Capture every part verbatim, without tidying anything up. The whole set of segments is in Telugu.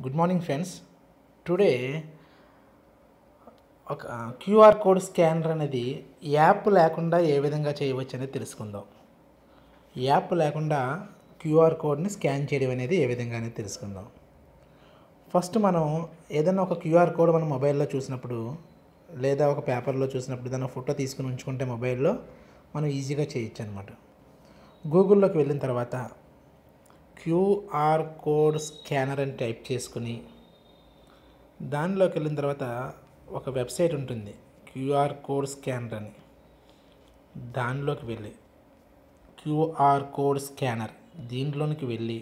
Good morning friends. టుడే ఒక క్యూఆర్ కోడ్ స్కానర్ అనేది యాప్ లేకుండా ఏ విధంగా చేయవచ్చు అనేది తెలుసుకుందాం. యాప్ లేకుండా క్యూఆర్ కోడ్ని స్కాన్ చేయడం అనేది ఏ విధంగా అనేది తెలుసుకుందాం. ఫస్ట్ మనం ఏదైనా ఒక క్యూఆర్ కోడ్ మన మొబైల్లో చూసినప్పుడు లేదా ఒక పేపర్లో చూసినప్పుడు దాన్ని ఫోటో తీసుకుని ఉంచుకుంటే మొబైల్లో మనం ఈజీగా చేయొచ్చు అనమాట. గూగుల్లోకి వెళ్ళిన తర్వాత క్యూఆర్ కోడ్ స్కానర్ అని టైప్ చేసుకుని దానిలోకి వెళ్ళిన తర్వాత ఒక వెబ్సైట్ ఉంటుంది క్యూఆర్ కోడ్ స్కానర్ అని. దానిలోకి వెళ్ళి క్యూఆర్ కోడ్ స్కానర్ దీంట్లోనికి వెళ్ళి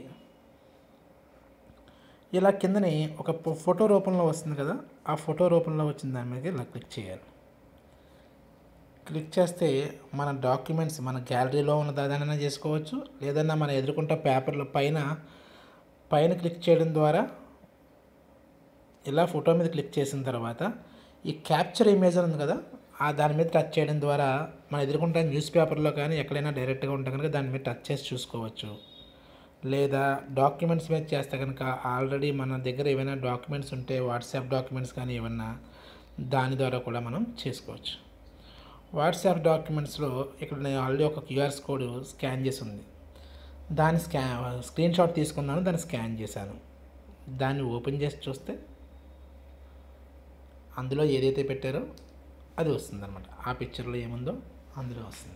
ఇలా కిందని ఒక ఫోటో రూపంలో వస్తుంది కదా, ఆ ఫోటో రూపంలో వచ్చిన దాని మీద ఇలా క్లిక్ చేయాలి. క్లిక్ చేస్తే మన డాక్యుమెంట్స్ మన గ్యాలరీలో ఉన్న దాదైనా చేసుకోవచ్చు, లేదన్నా మన ఎదుర్కొంటే పేపర్లో పైన పైన క్లిక్ చేయడం ద్వారా ఇలా ఫోటో మీద క్లిక్ చేసిన తర్వాత ఈ క్యాప్చర్ ఇమేజ్ ఉంది కదా, ఆ దాని మీద టచ్ చేయడం ద్వారా మన ఎదుర్కొంటే న్యూస్ పేపర్లో కానీ ఎక్కడైనా డైరెక్ట్గా ఉంటే కనుక దాని మీద టచ్ చేసి చూసుకోవచ్చు. లేదా డాక్యుమెంట్స్ మీద చేస్తే కనుక ఆల్రెడీ మన దగ్గర ఏమైనా డాక్యుమెంట్స్ ఉంటే వాట్సాప్ డాక్యుమెంట్స్ కానీ ఏమన్నా దాని ద్వారా కూడా మనం చేసుకోవచ్చు. వాట్సాప్ డాక్యుమెంట్స్లో ఇక్కడ నేను ఆల్రెడీ ఒక క్యూఆర్ కోడ్ స్కాన్ చేసి ఉంది, దాన్ని స్కా స్క్రీన్ షాట్ తీసుకున్నాను, దాన్ని స్కాన్ చేశాను. దాన్ని ఓపెన్ చేసి చూస్తే అందులో ఏదైతే పెట్టారో అది వస్తుంది అనమాట. ఆ పిక్చర్లో ఏముందో అందులో వస్తుంది.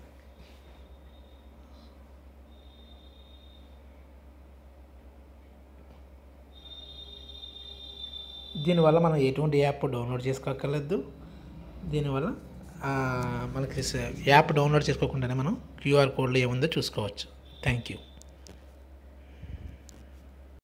దీనివల్ల మనం ఎటువంటి యాప్ డౌన్లోడ్ చేసుకోక్కర్లేదు. దీనివల్ల మనకి యాప్ డౌన్లోడ్ చేసుకోకుండానే మనం క్యూఆర్ కోడ్లో ఏముందో చూసుకోవచ్చు. Thank you.